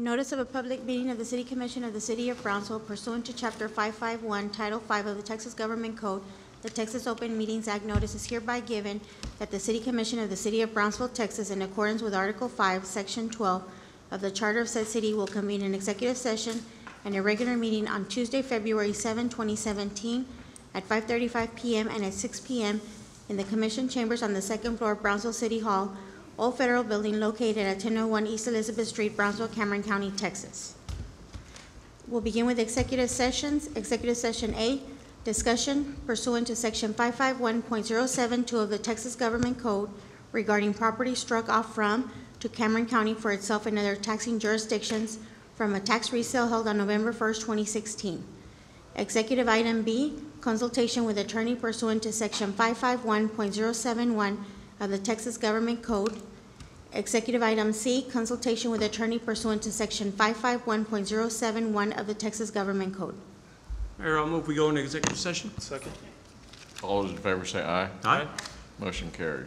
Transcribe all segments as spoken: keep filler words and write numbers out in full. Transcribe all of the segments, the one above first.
Notice of a public meeting of the City Commission of the City of Brownsville pursuant to Chapter five five one, Title five of the Texas Government Code, the Texas Open Meetings Act. Notice is hereby given that the City Commission of the City of Brownsville, Texas, in accordance with Article five, Section twelve of the Charter of said city, will convene an executive session and a regular meeting on Tuesday, February seventh, twenty seventeen, at five thirty-five p m and at six p m in the Commission Chambers on the second floor of Brownsville City Hall, Old Federal Building, located at ten oh one East Elizabeth Street, Brownsville, Cameron County, Texas. We'll begin with executive sessions. Executive Session A, discussion pursuant to Section five five one point zero seven two of the Texas Government Code regarding property struck off from to Cameron County for itself and other taxing jurisdictions from a tax resale held on November first, twenty sixteen. Executive Item B, consultation with attorney pursuant to Section five five one point zero seven one of the Texas Government Code. Executive Item C, consultation with attorney pursuant to Section five five one point zero seven one of the Texas Government Code. Mayor, I'll move we go into executive session. Second. All those in favor say aye. Aye. Motion carries.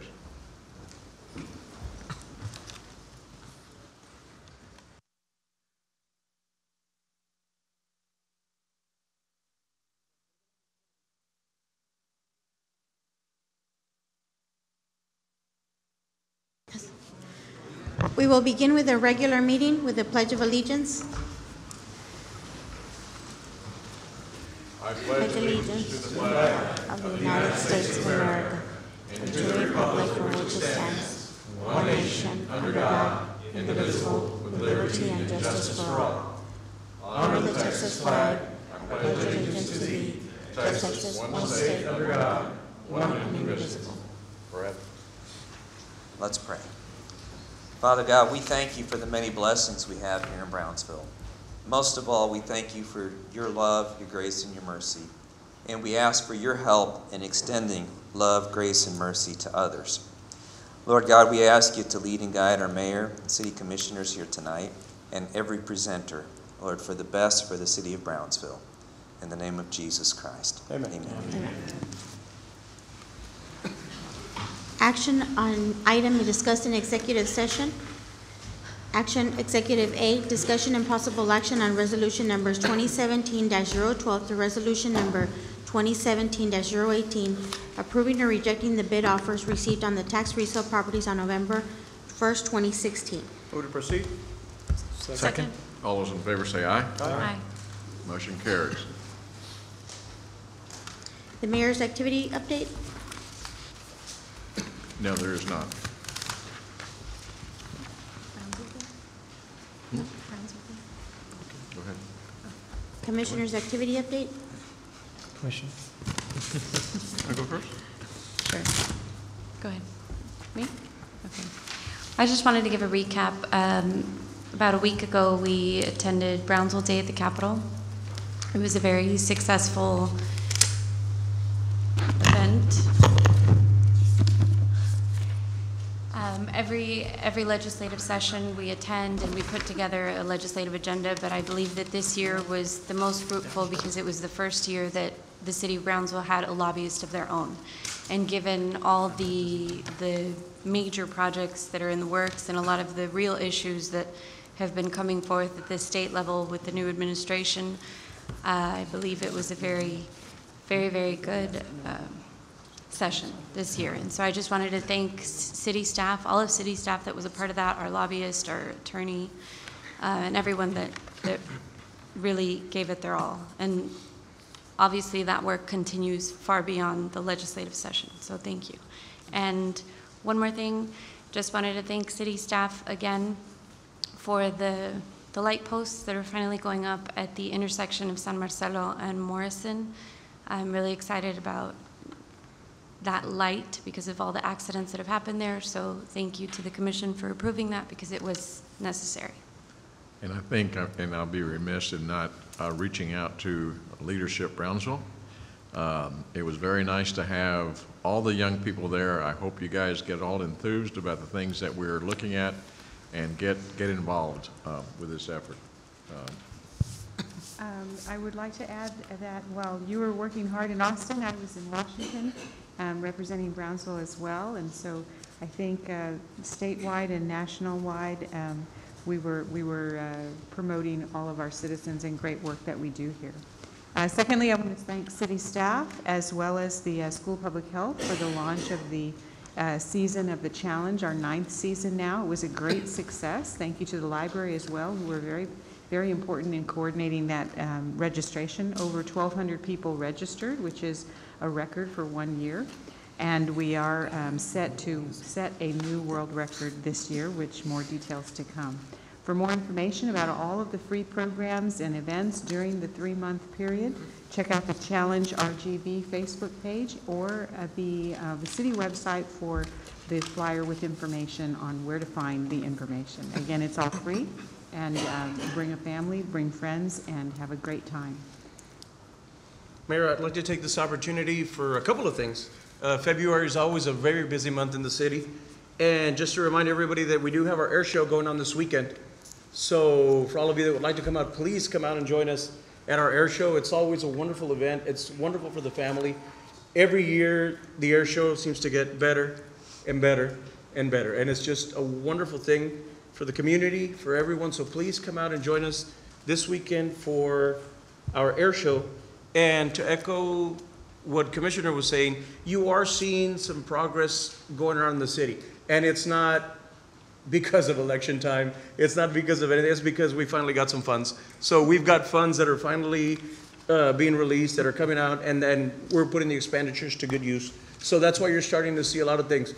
We will begin with a regular meeting with the Pledge of Allegiance. I pledge allegiance to the flag of the United States of America and to the republic for which it stands, one nation, under God, indivisible, with liberty and justice for all. Honor the Texas flag. I pledge allegiance to thee, Texas, one state under God, one and indivisible. Forever. Let's pray. Father God, we thank you for the many blessings we have here in Brownsville. Most of all, we thank you for your love, your grace, and your mercy. And we ask for your help in extending love, grace, and mercy to others. Lord God, we ask you to lead and guide our mayor and city commissioners here tonight and every presenter, Lord, for the best for the city of Brownsville. In the name of Jesus Christ. Amen. Amen. Amen. Action on item discussed in executive session. Action Executive A, discussion and possible action on resolution numbers twenty seventeen dash zero twelve to resolution number twenty seventeen dash zero eighteen, approving or rejecting the bid offers received on the tax resale properties on November first, twenty sixteen. Move to proceed. Second. All those in favor say aye. Aye. Motion carries. The mayor's activity update. No, there is not. Go ahead. Commissioner's activity update. Commission. I go first? Sure. Go ahead. Me? Okay. I just wanted to give a recap. Um, about a week ago, we attended Brownsville Day at the Capitol. It was a very successful event. Um, every every legislative session we attend and we put together a legislative agenda, but I believe that this year was the most fruitful because it was the first year that the city of Brownsville had a lobbyist of their own. And given all the the major projects that are in the works and a lot of the real issues that have been coming forth at the state level with the new administration, uh, I believe it was a very, very, very good um, session this year. And so I just wanted to thank city staff, all of city staff that was a part of that, our lobbyist, our attorney, uh, and everyone that, that really gave it their all. And obviously that work continues far beyond the legislative session, so thank you. And one more thing, just wanted to thank city staff again for the, the light posts that are finally going up at the intersection of San Marcelo and Morrison. I'm really excited about that light because of all the accidents that have happened there. So thank you to the commission for approving that because it was necessary. And I think, and I'll be remiss in not uh, reaching out to Leadership Brownsville. Um, it was very nice to have all the young people there. I hope you guys get all enthused about the things that we're looking at and get, get involved uh, with this effort. Um, Um, I would like to add that while you were working hard in Austin, I was in Washington um, representing Brownsville as well. And so I think uh, statewide and national-wide, um, we were, we were uh, promoting all of our citizens and great work that we do here. Uh, Secondly, I want to thank city staff as well as the uh, School of Public Health for the launch of the uh, season of the challenge, our ninth season now. It was a great success. Thank you to the library as well, who were very, very important in coordinating that um, registration. Over twelve hundred people registered, which is a record for one year. And we are um, set to set a new world record this year, which more details to come. For more information about all of the free programs and events during the three-month period, check out the Challenge R G V Facebook page or uh, the, uh, the city website for the flyer with information on where to find the information. Again, it's all free, and um, bring a family, bring friends, and have a great time. Mayor, I'd like to take this opportunity for a couple of things. Uh, February is always a very busy month in the city. And just to remind everybody that we do have our air show going on this weekend. So for all of you that would like to come out, please come out and join us at our air show. It's always a wonderful event. It's wonderful for the family. Every year, the air show seems to get better and better and better. And it's just a wonderful thing for the community, for everyone. So please come out and join us this weekend for our air show. And to echo what Commissioner was saying, you are seeing some progress going around the city. And it's not because of election time. It's not because of anything. It's because we finally got some funds. So we've got funds that are finally uh, being released, that are coming out, and then we're putting the expenditures to good use. So that's why you're starting to see a lot of things.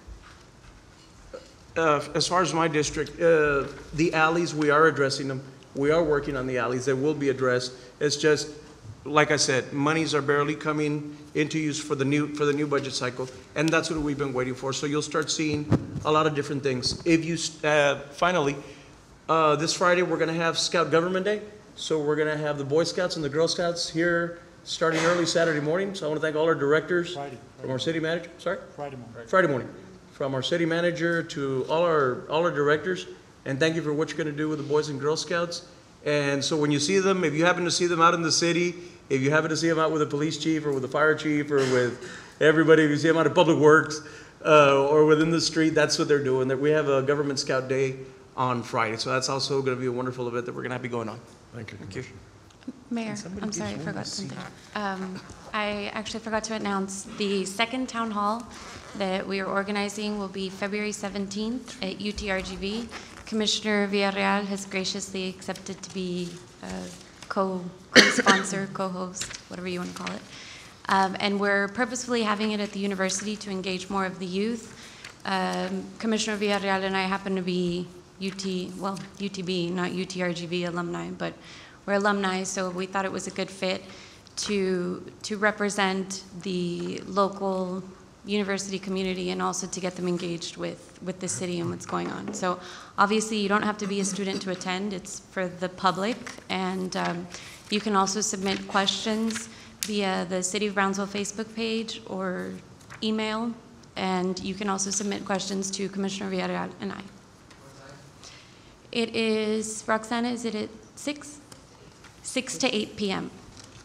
Uh, as far as my district, uh, the alleys, we are addressing them. We are working on the alleys. They will be addressed. It's just, like I said, monies are barely coming into use for the new for the new budget cycle, and that's what we've been waiting for. So you'll start seeing a lot of different things. If you uh, finally, uh, this Friday we're going to have Scout Government Day, so we're going to have the Boy Scouts and the Girl Scouts here starting early Saturday morning. So I want to thank all our directors, Friday, from our city manager. Sorry, Friday morning. Friday morning, from our city manager to all our all our directors, and thank you for what you're going to do with the Boys and Girl Scouts. And so when you see them, if you happen to see them out in the city, if you happen to see them out with a police chief or with a fire chief or with everybody, if you see them out at Public Works uh, or within the street, that's what they're doing. That we have a Government Scout Day on Friday. So that's also going to be a wonderful event that we're going to have be going on. Thank you. Thank you. Mayor, somebody I'm give sorry, I one forgot a seat? something. Um, I actually forgot to announce the second town hall that we are organizing will be February seventeenth at U T R G V. Commissioner Villarreal has graciously accepted to be a co, co-sponsor, co-host, whatever you want to call it. Um, and we're purposefully having it at the university to engage more of the youth. Um, Commissioner Villarreal and I happen to be U T, well, U T B, not U T R G V alumni, but we're alumni, so we thought it was a good fit to, to represent the local university community and also to get them engaged with, with the city and what's going on. So obviously you don't have to be a student to attend, it's for the public, and um, you can also submit questions via the City of Brownsville Facebook page or email, and you can also submit questions to Commissioner Villarreal and I. It is, Roxana, is it at six? six to eight p m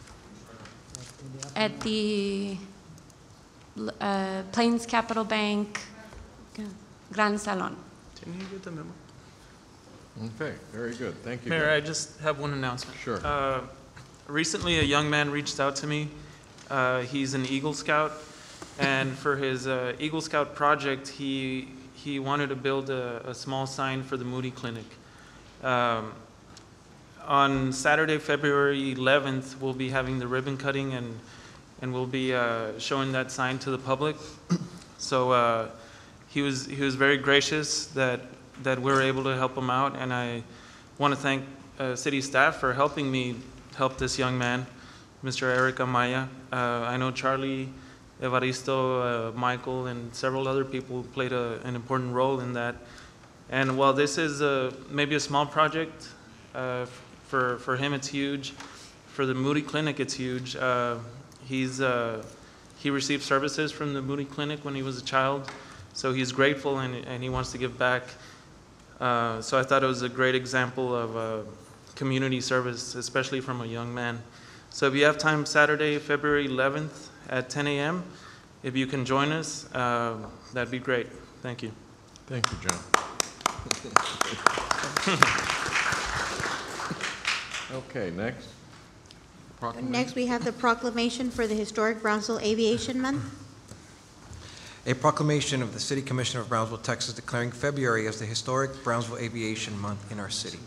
at the uh, Plains Capital Bank Grand Salon. Didn't you get the memo? Okay, very good. Thank you. Mayor, I just have one announcement. Sure. Uh, Recently, a young man reached out to me. Uh, He's an Eagle Scout, and for his uh, Eagle Scout project, he, he wanted to build a, a small sign for the Moody Clinic. Um, On Saturday, February eleventh, we'll be having the ribbon cutting, and, and we'll be uh, showing that sign to the public. So uh, he was, he was very gracious that, that we're able to help him out, and I want to thank uh, city staff for helping me help this young man, Mister Eric Amaya. Uh, I know Charlie, Evaristo, uh, Michael, and several other people played a, an important role in that. And while this is a, maybe a small project, uh, for, for him it's huge. For the Moody Clinic, it's huge. Uh, he's, uh, he received services from the Moody Clinic when he was a child, so he's grateful and, and he wants to give back. Uh, so I thought it was a great example of uh, community service, especially from a young man. So if you have time Saturday, February eleventh at ten a m, if you can join us, uh, that'd be great. Thank you. Thank you, John. Okay, next. Proclamation. Next, we have the proclamation for the historic Brownsville Aviation Month. A proclamation of the City Commission of Brownsville, Texas, declaring February as the historic Brownsville Aviation Month in our city.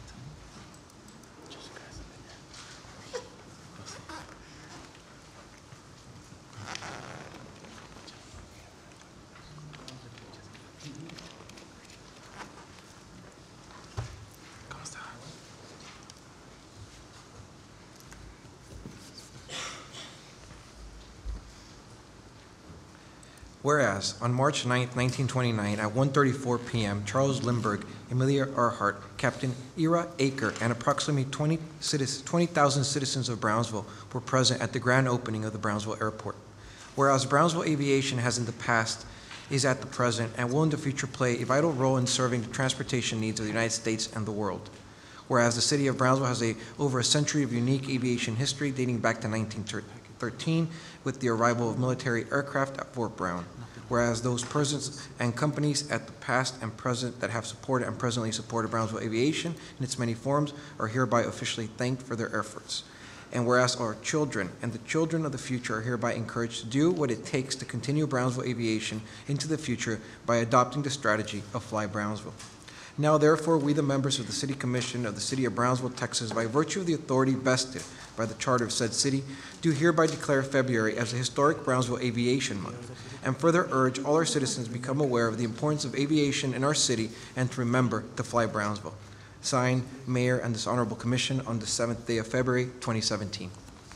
Whereas, on March ninth, nineteen twenty-nine, at one thirty-four p m, Charles Lindbergh, Amelia Earhart, Captain Ira Aker, and approximately twenty thousand citizens of Brownsville were present at the grand opening of the Brownsville Airport. Whereas Brownsville Aviation has in the past, is at the present, and will in the future play a vital role in serving the transportation needs of the United States and the world. Whereas the city of Brownsville has a, over a century of unique aviation history dating back to nineteen thirteen with the arrival of military aircraft at Fort Brown. Whereas those persons and companies at the past and present that have supported and presently supported Brownsville Aviation in its many forms are hereby officially thanked for their efforts. And whereas our children and the children of the future are hereby encouraged to do what it takes to continue Brownsville Aviation into the future by adopting the strategy of Fly Brownsville. Now, therefore, we, the members of the City Commission of the City of Brownsville, Texas, by virtue of the authority vested by the charter of said city, do hereby declare February as the historic Brownsville Aviation Month, and further urge all our citizens become aware of the importance of aviation in our city and to remember to fly Brownsville. Signed, Mayor and this Honorable Commission on the seventh day of February, twenty seventeen.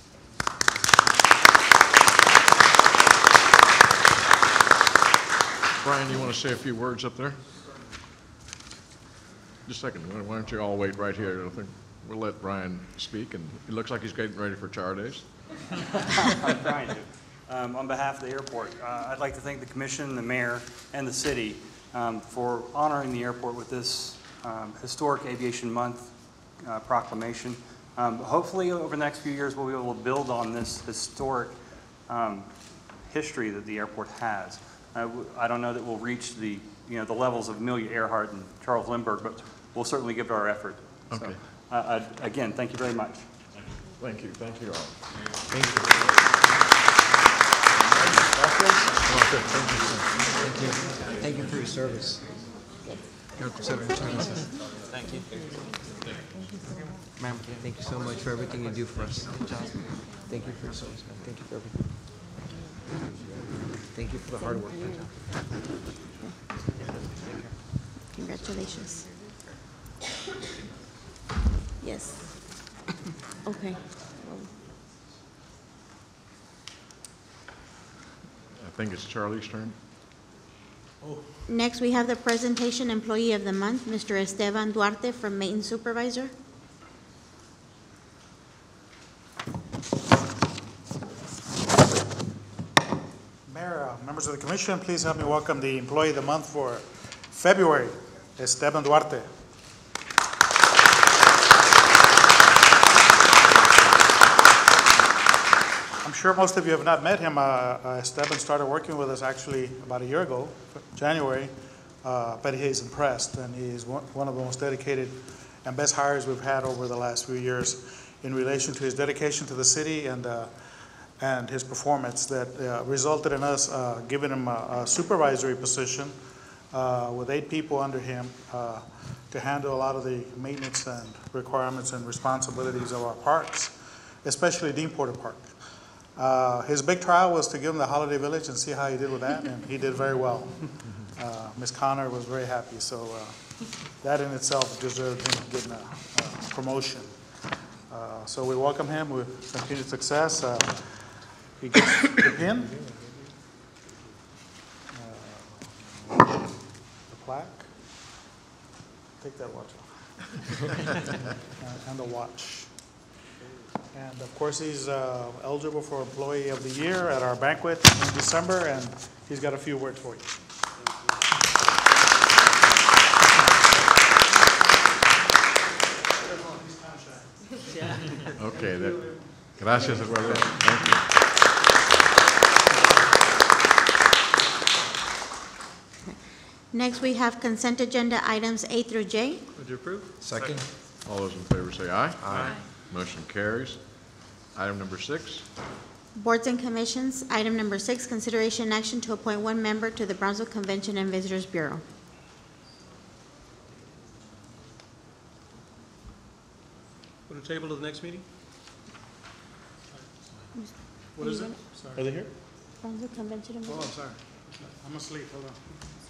Brian, you want to say a few words up there? Just a second. Why don't you all wait right here? I think we'll let Brian speak, and it looks like he's getting ready for Char Days. I'm trying to. Um, on behalf of the airport, uh, I'd like to thank the commission, the mayor, and the city um, for honoring the airport with this um, historic Aviation Month uh, proclamation. Um, hopefully, over the next few years, we'll be able to build on this historic um, history that the airport has. Uh, I don't know that we'll reach the you know the levels of Amelia Earhart and Charles Lindbergh, but we'll certainly give it our effort. Okay. So, uh, I, again, thank you very much. Thank you. Thank you all. Thank you. Thank you. Thank you for your service. Thank you. Ma'am, thank you so much for everything you do for us. Thank you for your service, man. Thank you for everything. Thank you for the hard work. Congratulations. Yes. Okay. I think it's Charlie's turn. Next, we have the presentation Employee of the Month, Mister Esteban Duarte from Maintenance Supervisor. Mayor, uh, members of the commission, please help me welcome the Employee of the Month for February, Esteban Duarte. I'm sure most of you have not met him. Uh, uh, Esteban started working with us actually about a year ago, January, uh, but he's impressed, and he's one, one of the most dedicated and best hires we've had over the last few years in relation to his dedication to the city and uh, and his performance that uh, resulted in us uh, giving him a, a supervisory position uh, with eight people under him uh, to handle a lot of the maintenance and requirements and responsibilities of our parks, especially Dean Porter Park. Uh, his big trial was to give him the Holiday Village and see how he did with that, and he did very well. Uh, Miz Connor was very happy, so uh, that in itself deserved him getting a, a promotion. Uh, so we welcome him with continued success. Uh, he gets the pin, uh, the plaque. Take that watch off, uh, and the watch. And of course, he's uh, eligible for Employee of the Year at our banquet in December, and he's got a few words for you. Okay. That, gracias, Eduardo. Thank you. Next, we have consent agenda items A through J. Would you approve? Second. All those in favor say aye. Aye. Motion carries. Item number six. Boards and commissions. Item number six, consideration and action to appoint one member to the Brownsville Convention and Visitors Bureau. Put a table to the next meeting? What is it? Are they here? Brownsville Convention and Oh, Visitors. I'm sorry. I'm asleep, hold on.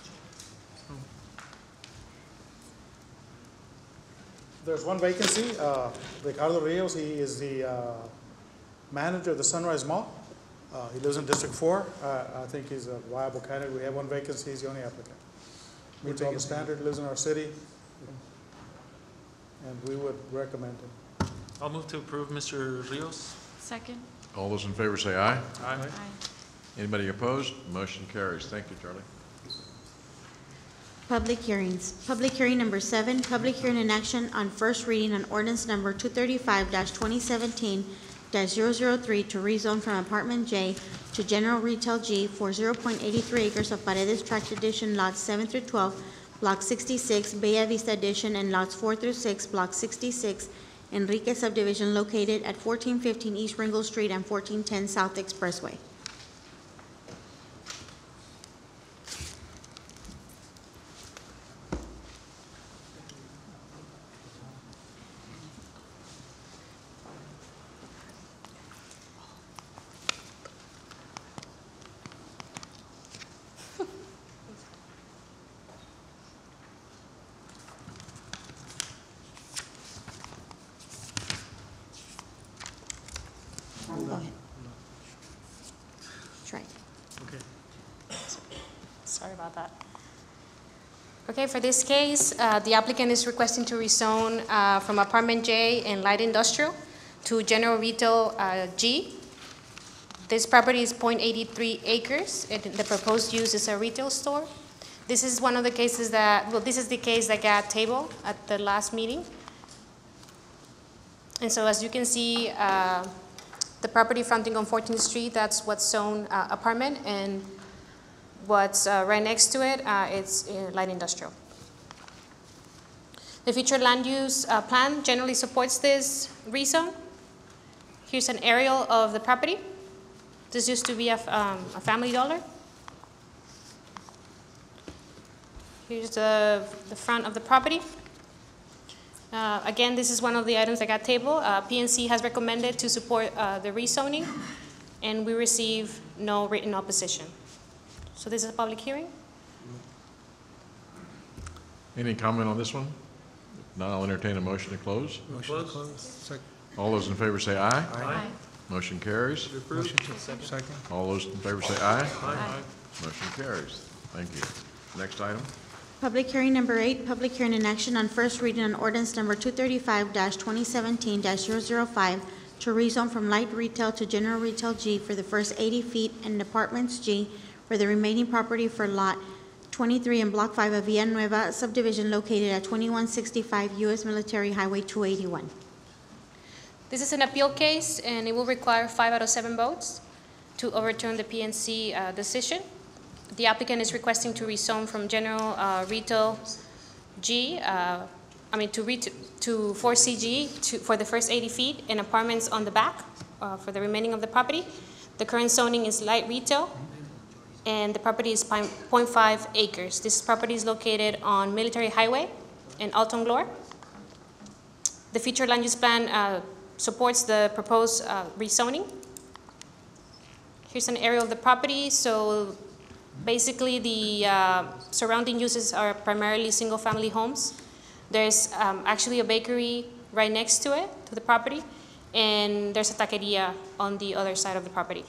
There's one vacancy, uh, Ricardo Rios, he is the uh, manager of the Sunrise Mall. Uh, He lives in District Four. Uh, I think he's a viable candidate. We have one vacancy, he's the only applicant. Meets all the standard, lives in our city, and we would recommend him. I'll move to approve Mister Rios. Second? All those in favor say aye. Aye. Aye. Anybody opposed? Motion carries. Thank you, Charlie. Public hearings. Public hearing number seven, public hearing in action on first reading on ordinance number two thirty-five twenty seventeen 3 to rezone from apartment J to general retail G for zero point eight three acres of Paredes Tract Edition lots seven through twelve, block sixty-six, Bella Vista Edition, and lots four through six, block sixty-six, Enrique subdivision located at fourteen fifteen East Ringo Street and fourteen ten South Expressway. Go ahead. Try. Sorry about that. Okay, for this case, uh, the applicant is requesting to rezone uh, from apartment J and light industrial to general retail uh, G. This property is zero point eight three acres, and the proposed use is a retail store. This is one of the cases that, well, this is the case that got tabled at the last meeting. And so as you can see, uh, the property fronting on fourteenth Street, that's what's zone uh, apartment, and what's uh, right next to it, uh, it's uh, light industrial. The future land use uh, plan generally supports this rezone. Here's an aerial of the property. This used to be a, um, a Family Dollar. Here's the, the front of the property. Uh, again, this is one of the items that got tabled. Uh, P N C has recommended to support uh, the rezoning, and we receive no written opposition. So this is a public hearing. Any comment on this one? If not, I'll entertain a motion to close. Motion to close. Second. All those in favor say aye. Aye. Motion carries. Motion to second. All those in favor say aye. Aye. Motion carries. Thank you. Next item. Public hearing number eight, public hearing in action on first reading on ordinance number two thirty-five twenty seventeen 5 to rezone from light retail to general retail G for the first eighty feet and apartments G for the remaining property for lot twenty-three and block five of Villanueva subdivision located at twenty-one sixty-five U S Military Highway two eighty-one. This is an appeal case, and it will require five out of seven votes to overturn the P N C uh, decision. The applicant is requesting to rezone from general uh, retail G, uh, I mean to, ret to four C G to, for the first eighty feet and apartments on the back uh, for the remaining of the property. The current zoning is light retail, and the property is zero point five acres. This property is located on Military Highway in Alton Glore. The future land use plan uh, supports the proposed uh, rezoning. Here's an aerial of the property. So basically the uh, surrounding uses are primarily single-family homes. There's um, actually a bakery right next to it, to the property, and there's a taqueria on the other side of the property.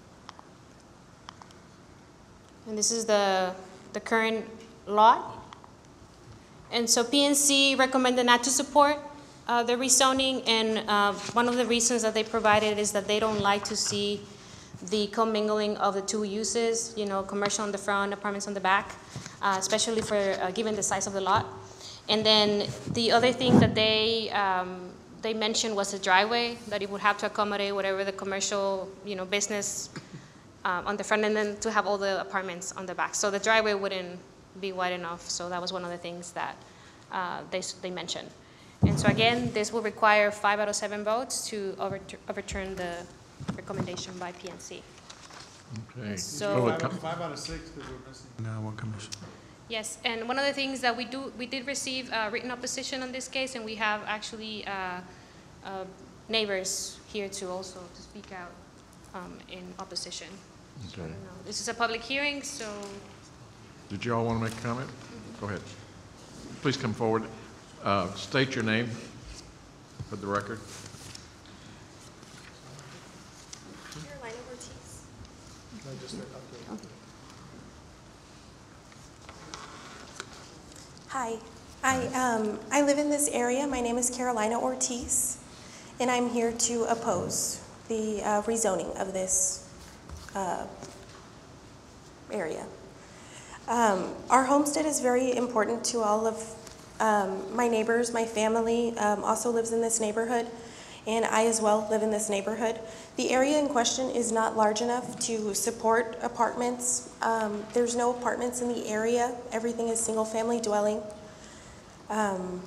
And this is the, the current lot. And so P N C recommended not to support uh, the rezoning, and uh, one of the reasons that they provided is that they don't like to see the commingling of the two uses, you know, commercial on the front, apartments on the back, uh, especially for uh, given the size of the lot. And then the other thing that they um, they mentioned was the driveway, that it would have to accommodate whatever the commercial, you know, business um, on the front, and then to have all the apartments on the back. So the driveway wouldn't be wide enough. So that was one of the things that uh, they, s- they mentioned. And so again, this will require five out of seven votes to overtur- overturn the recommendation by P N C. Okay. So- Well, the Five com- out- five out of six, because we're missing. No, one commission. Yes, and one of the things that we do, we did receive uh, written opposition on this case, and we have actually uh, uh, neighbors here to also to speak out um, in opposition. So, Okay. you know, This is a public hearing, so Did you all want to make a comment? Go ahead. Please come forward. Uh, State your name for the record. Carolina Ortiz. Hi, I, um, I live in this area. My name is Carolina Ortiz, and I'm here to oppose the uh, rezoning of this uh, area. Um, Our homestead is very important to all of um, my neighbors. My family um, also lives in this neighborhood, and I as well live in this neighborhood. The area in question is not large enough to support apartments. Um, There's no apartments in the area. Everything is single-family dwelling. Um,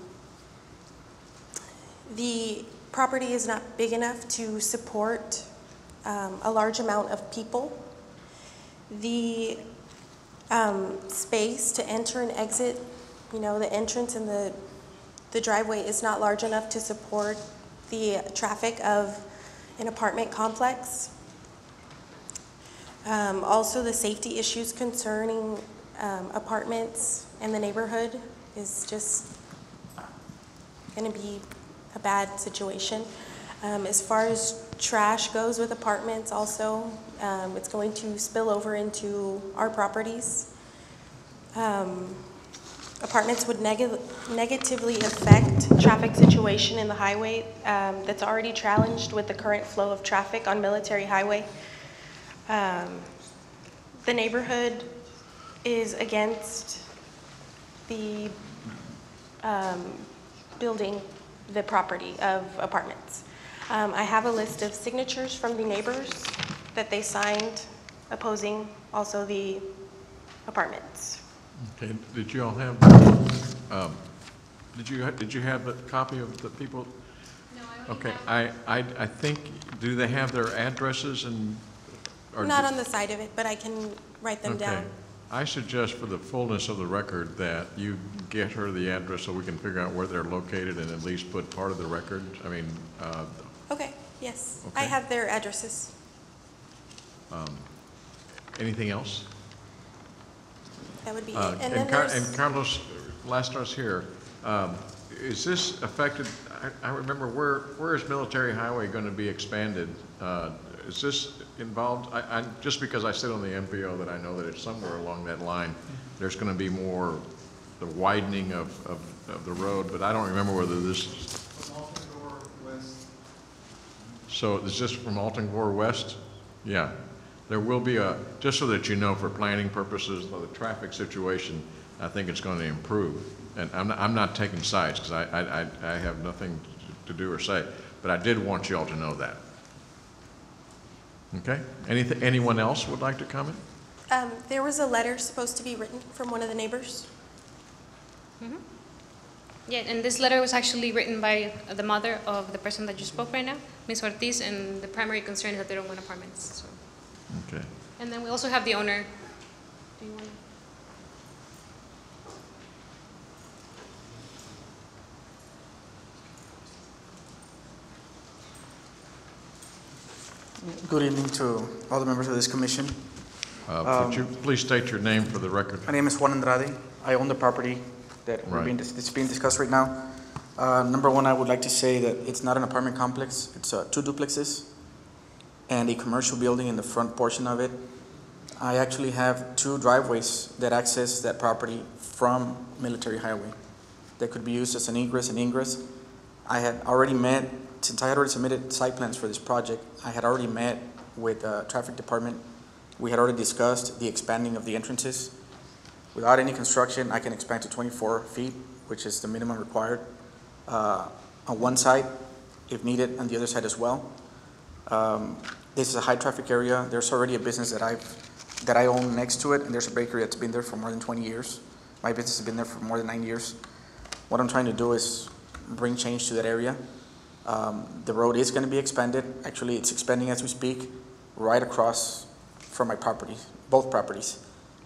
The property is not big enough to support um, a large amount of people. The um, space to enter and exit, you know, the entrance and the, the driveway is not large enough to support the traffic of an apartment complex. Um, also, the safety issues concerning um, apartments and the neighborhood is just going to be a bad situation. Um, as far as trash goes with apartments also, um, it's going to spill over into our properties. Um, Apartments would neg- negatively affect traffic situation in the highway um, that's already challenged with the current flow of traffic on Military Highway. Um, The neighborhood is against the um, building the property of apartments. Um, I have a list of signatures from the neighbors that they signed opposing also the apartments. Okay, did you all have, um, did you, did you have a copy of the people? no, I only Okay, have I, I, I think, do they have their addresses and? or Not do- on the side of it, but I can write them Okay. down. I suggest for the fullness of the record that you get her the address so we can figure out where they're located and at least put part of the record. I mean, uh, Okay, yes. I Okay. have their addresses. anything else? That would be it. Uh, And then Car- there's, And Carlos, last us here, um, is this affected, I, I remember, where, where is Military Highway going to be expanded? Uh, Is this involved, I, I, just because I sit on the M P O that I know that it's somewhere along that line, there's going to be more, the widening of, of, of the road, but I don't remember whether this, so is this from Alton Gore West? Yeah. There will be a, just so that you know, for planning purposes, for the traffic situation, I think it's going to improve. And I'm not, I'm not taking sides, because I, I, I- I have nothing to do or say, but I did want you all to know that. Okay? Anything, anyone else would like to comment? um, there was a letter supposed to be written from one of the neighbors. Yeah, and this letter was actually written by the mother of the person that you spoke right now, Miz Ortiz, and the primary concern is that they don't want apartments, so. Okay. And then we also have the owner. Do you want to? Good evening to all the members of this commission. Uh, Would you please state your name for the record? My name is Juan Andrade. I own the property that we're Right. being, that's being discussed right now. Uh, Number one, I would like to say that it's not an apartment complex. It's uh, two duplexes and a commercial building in the front portion of it. I actually have two driveways that access that property from Military Highway that could be used as an egress and ingress. I had already met, since I had already submitted site plans for this project, I had already met with the traffic department. We had already discussed the expanding of the entrances. Without any construction, I can expand to twenty-four feet, which is the minimum required, uh, on one side, if needed, on the other side as well. Um, This is a high-traffic area. There's already a business that I've, that I own next to it, and there's a bakery that's been there for more than twenty years. My business has been there for more than nine years. What I'm trying to do is bring change to that area. Um, the road is going to be expanded. Actually, it's expanding as we speak, right across from my properties, both properties.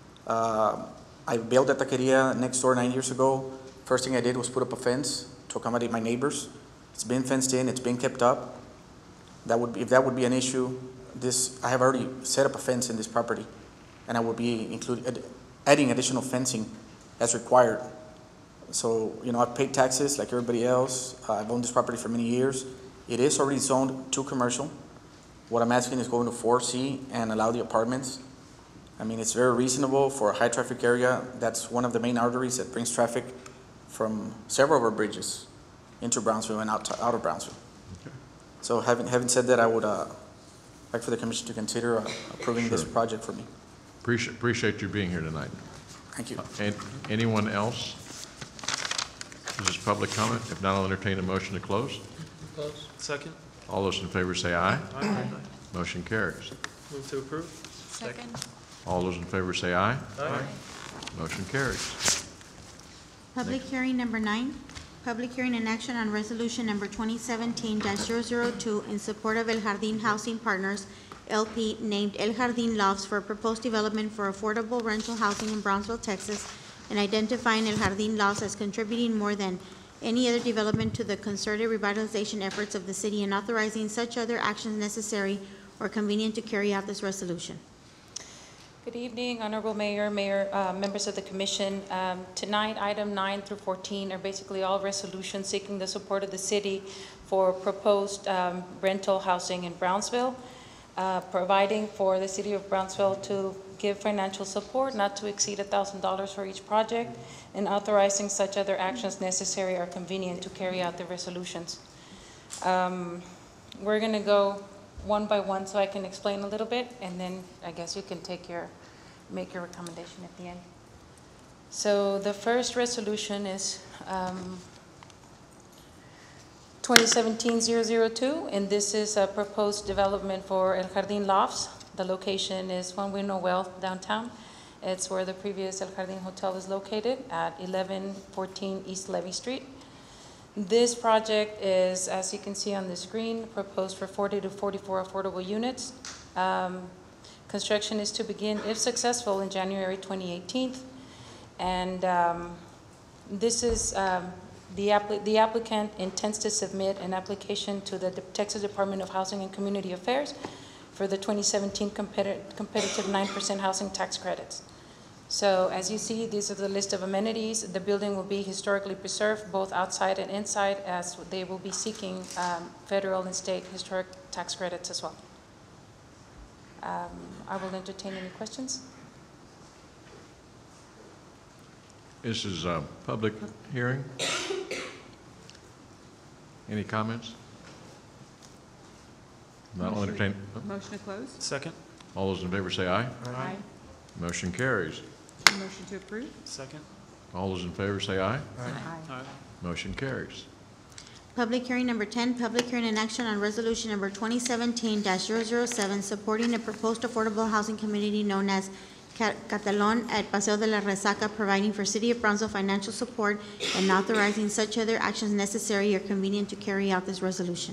Uh, I built a taqueria next door nine years ago. First thing I did was put up a fence to accommodate my neighbors. It's been fenced in, it's been kept up. That would be, if that would be an issue, this, I have already set up a fence in this property, and I will be including, adding additional fencing as required. So, you know, I've paid taxes like everybody else. Uh, I've owned this property for many years. It is already zoned to commercial. What I'm asking is go into four C and allow the apartments. I mean, it's very reasonable for a high traffic area. That's one of the main arteries that brings traffic from several of our bridges into Brownsville and out, to, out of Brownsville. Okay. So having, having said that, I would uh, like for the commission to consider uh, approving Sure. this project for me. Appreciate, appreciate you being here tonight. Thank you. Uh, and anyone else? This is public comment. If not, I'll entertain a motion to close. Close. Second. All those in favor say aye. Aye. Motion carries. Move to approve. Second. All those in favor say aye. Aye. Motion carries. Public hearing number nine, public hearing and action on resolution number twenty seventeen dash zero zero two in support of El Jardín Housing Partners, L P, named El Jardín Lofts for proposed development for affordable rental housing in Brownsville, Texas, and identifying El Jardín Lofts as contributing more than any other development to the concerted revitalization efforts of the city, and authorizing such other actions necessary or convenient to carry out this resolution. Good evening, Honorable Mayor, Mayor, uh, members of the Commission. Um, tonight, item nine through fourteen are basically all resolutions seeking the support of the city for proposed um, rental housing in Brownsville, uh, providing for the city of Brownsville to give financial support not to exceed one thousand dollars for each project, and authorizing such other actions necessary or convenient to carry out the resolutions. Um, we're going to go one by one so I can explain a little bit, and then I guess you can take your, make your recommendation at the end. So the first resolution is um, twenty seventeen dash zero zero two, and this is a proposed development for El Jardín Lofts. The location is one we know well downtown. It's where the previous El Jardín Hotel is located at eleven fourteen East Levy Street. This project is, as you can see on the screen, proposed for forty to forty-four affordable units. Um, construction is to begin, if successful, in January twenty eighteen. And um, this is, um, the, appli the applicant intends to submit an application to the Texas Department of Housing and Community Affairs for the twenty seventeen competi competitive nine percent housing tax credits. So as you see, these are the list of amenities. The building will be historically preserved, both outside and inside, as they will be seeking um, federal and state historic tax credits as well. Um, I will entertain any questions. This is a public hearing. Any comments? Not I'll entertain. Motion to close? Second. All those in favor say aye. Aye. Motion carries. Motion to approve? Second. All those in favor say aye. Aye. Aye. Motion carries. Public hearing number ten, public hearing and action on resolution number twenty seventeen dash zero zero seven, supporting a proposed affordable housing community known as Ca- Catalon at Paseo de la Resaca, providing for City of Brownsville financial support and authorizing such other actions necessary or convenient to carry out this resolution.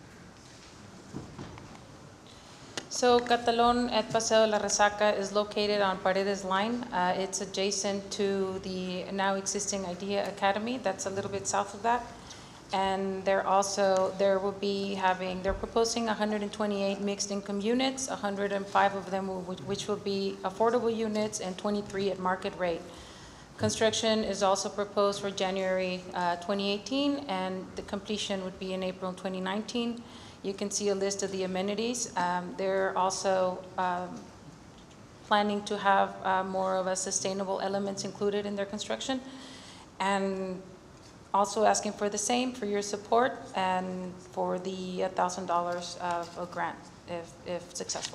So Catalon at Paseo de la Resaca is located on Paredes Line. Uh, it's adjacent to the now existing Idea Academy. That's a little bit south of that. And they're also, there will be having, they're proposing one hundred twenty-eight mixed income units, one hundred five of them will, which will be affordable units, and twenty-three at market rate. Construction is also proposed for January uh, twenty eighteen, and the completion would be in April twenty nineteen. You can see a list of the amenities. Um, they're also um, planning to have uh, more of a sustainable elements included in their construction, and also asking for the same, for your support, and for the one thousand dollars of a grant if, if successful.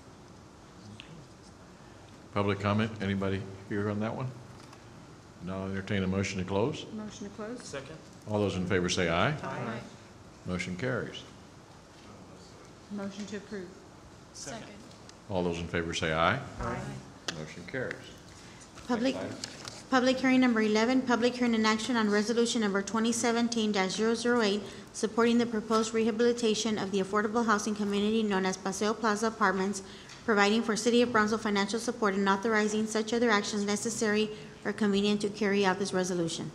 Public comment? Anybody here on that one? No, I'll entertain a motion to close. Motion to close? Second. All those in favor say aye. Aye. Motion carries. Motion to approve? Second. All those in favor say aye. Aye. Motion carries. Public, Next item. Public hearing number eleven, public hearing and action on resolution number twenty seventeen 8 supporting the proposed rehabilitation of the affordable housing community known as Paseo Plaza Apartments, providing for City of Brownsville financial support and authorizing such other actions necessary or convenient to carry out this resolution.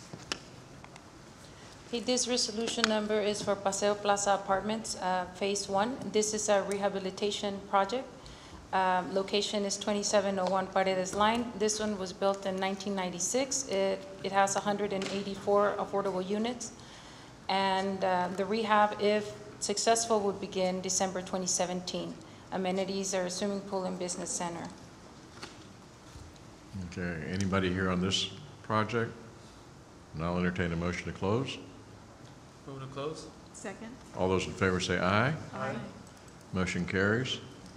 Okay, this resolution number is for Paseo Plaza Apartments, uh, Phase One. This is a rehabilitation project. Um, Location is twenty-seven oh one Paredes Line. This one was built in nineteen ninety-six. It, it has one hundred eighty-four affordable units. And uh, the rehab, if successful, would begin December twenty seventeen. Amenities are a swimming pool and business center. Okay, anybody here on this project? And I'll entertain a motion to close. Move to close? Second. All those in favor say aye. Aye. Motion carries.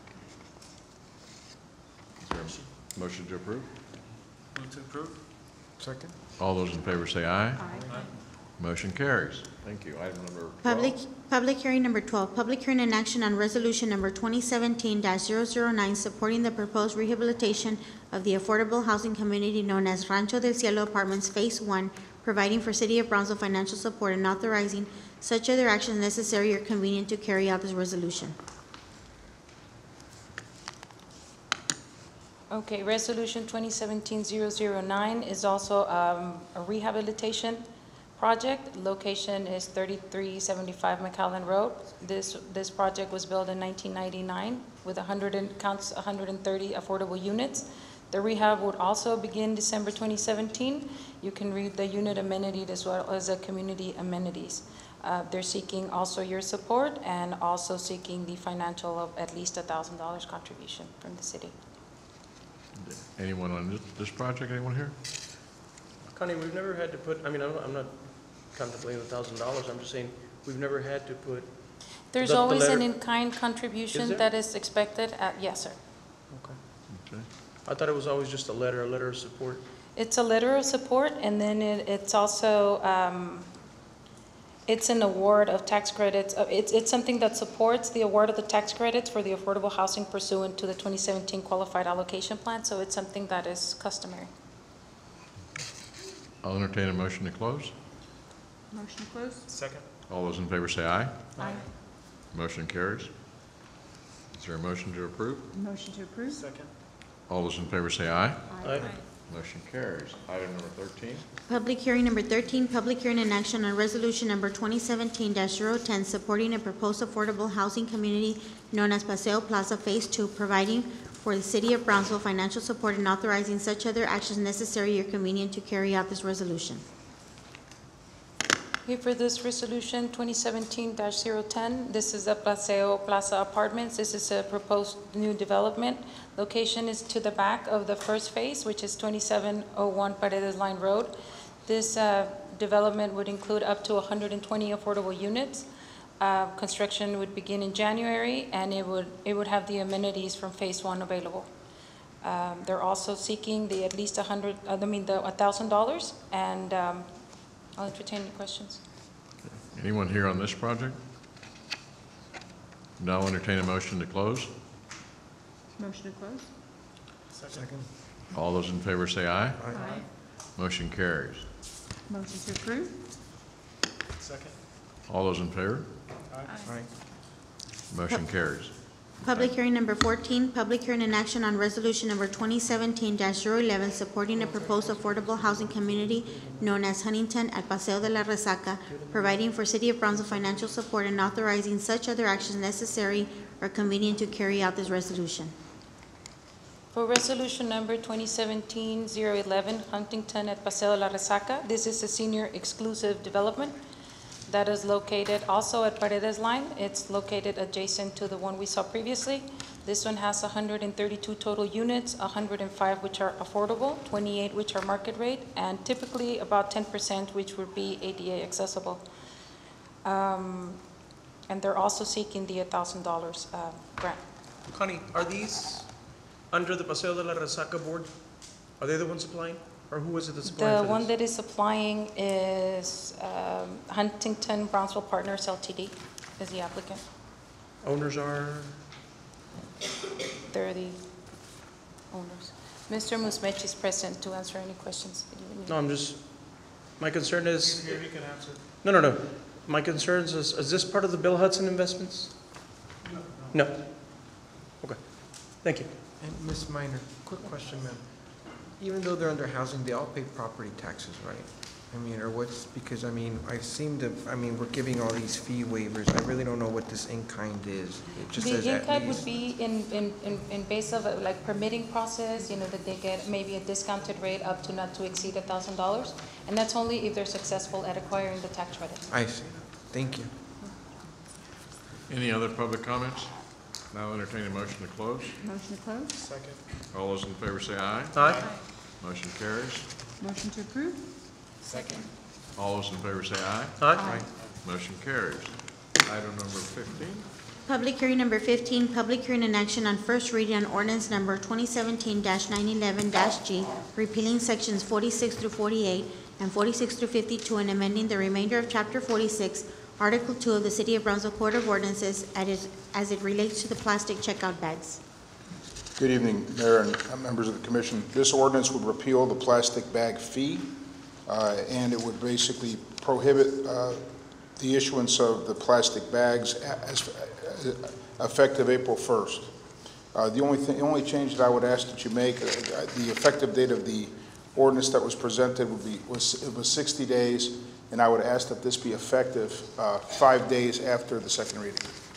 Is there a motion to approve? Move to approve? Second. All those in favor say aye. Aye. Motion carries. Thank you. Item number twelve. Public, public hearing number twelve, public hearing and action on resolution number twenty seventeen 9 supporting the proposed rehabilitation of the affordable housing community known as Rancho del Cielo Apartments Phase One, providing for City of Brownsville financial support and authorizing such other actions necessary or convenient to carry out this resolution. Okay, Resolution twenty seventeen oh oh nine is also um, a rehabilitation project. Location is thirty-three seventy-five McAllen Road. This, this project was built in nineteen ninety-nine with one hundred and counts one hundred thirty affordable units. The rehab would also begin December twenty seventeen. You can read the unit amenity as well as the community amenities. Uh, They're seeking also your support and also seeking the financial of at least one thousand dollars contribution from the city. Anyone on this, this project? Anyone here? Connie, we've never had to put, I mean, I'm I'm not contemplating a thousand dollars, I'm just saying, we've never had to put. There's the- the always an letter- in-kind Is contribution there? that is expected at, yes, sir. Okay. Okay. I thought it was always just a letter, a letter of support. It's a letter of support, and then it, it's also, um, it's an award of tax credits. Uh, It's, it's something that supports the award of the tax credits for the affordable housing pursuant to the twenty seventeen Qualified Allocation Plan, so it's something that is customary. I'll entertain a motion to close. Motion to close? Second. All those in favor say aye. Aye. Motion carries. Is there a motion to approve? Motion to approve? Second. All those in favor say aye. Aye. Motion carries. Item number thirteen. Public hearing number thirteen, public hearing and action on resolution number twenty seventeen 10 supporting a proposed affordable housing community known as Paseo Plaza Phase Two, providing for the City of Brownsville financial support and authorizing such other actions necessary or convenient to carry out this resolution. Okay, for this resolution, twenty seventeen dash zero ten, this is the Paseo Plaza Apartments. This is a proposed new development. Location is to the back of the first phase, which is twenty-seven oh one Paredes Line Road. This uh, development would include up to one hundred twenty affordable units. Uh, Construction would begin in January, and it would, it would have the amenities from Phase One available. Um, They're also seeking the at least one hundred, I mean, the one thousand dollars, and um, I'll entertain any questions. Anyone here on this project? Now I'll entertain a motion to close. Motion to close? Second. All those in favor say aye. Aye. Motion carries. Motion to approve? Second. All those in favor? Aye. Motion carries. Public hearing number fourteen, public hearing and action on resolution number twenty seventeen 11 supporting a proposed affordable housing community known as Huntington at Paseo de la Resaca, providing for City of Brownsville financial support and authorizing such other actions necessary or convenient to carry out this resolution. For resolution number twenty seventeen oh eleven, Huntington at Paseo de la Resaca, this is a senior exclusive development that is located also at Paredes Line. It's located adjacent to the one we saw previously. This one has one hundred thirty-two total units, one hundred five which are affordable, twenty-eight which are market rate, and typically about ten percent which would be A D A accessible. Um, and they're also seeking the one thousand dollars uh, grant. Connie, are these under the Paseo de la Resaca board? Are they the ones supplying? Or who is it that's supplying The for one this? that is supplying is um, Huntington Brownsville Partners L T D is the applicant. Owners are? They're the owners. Mister Musmechi is present to answer any questions that you need. No, I'm just, my concern is. Here, he can answer. No, no, no. My concern is, is this part of the Bill Hudson investments? No. No. Okay. Thank you. And Miz Minor, quick question, ma'am. Even though they're under housing, they all pay property taxes, right? I mean, or what's, because I mean, I seem to, I mean, we're giving all these fee waivers. I really don't know what this in-kind is. It just says The at in-kind least. would be in, in, in, in base of a, like permitting process, you know, that they get maybe a discounted rate up to not to exceed a thousand dollars. And that's only if they're successful at acquiring the tax credit. I see. Thank you. Any other public comments? Now I'll entertain a motion to close. Motion to close? Second. All those in favor say aye. Aye. Motion carries. Motion to approve? Second. All those in favor say aye. Aye. Motion carries. Item number fifteen. Public hearing number fifteen, public hearing and action on first reading on ordinance number twenty seventeen nine eleven G, repealing sections forty-six through forty-eight and forty-six through fifty-two and amending the remainder of chapter forty-six, article two of the City of Brownsville Code of Ordinances as it, as it relates to the plastic checkout bags. Good evening, Mayor and members of the Commission. This ordinance would repeal the plastic bag fee, uh, and it would basically prohibit uh, the issuance of the plastic bags as, as effective April first. Uh, the only thing, the only change that I would ask that you make, uh, the effective date of the ordinance that was presented would be was it was sixty days, and I would ask that this be effective uh, five days after the second reading.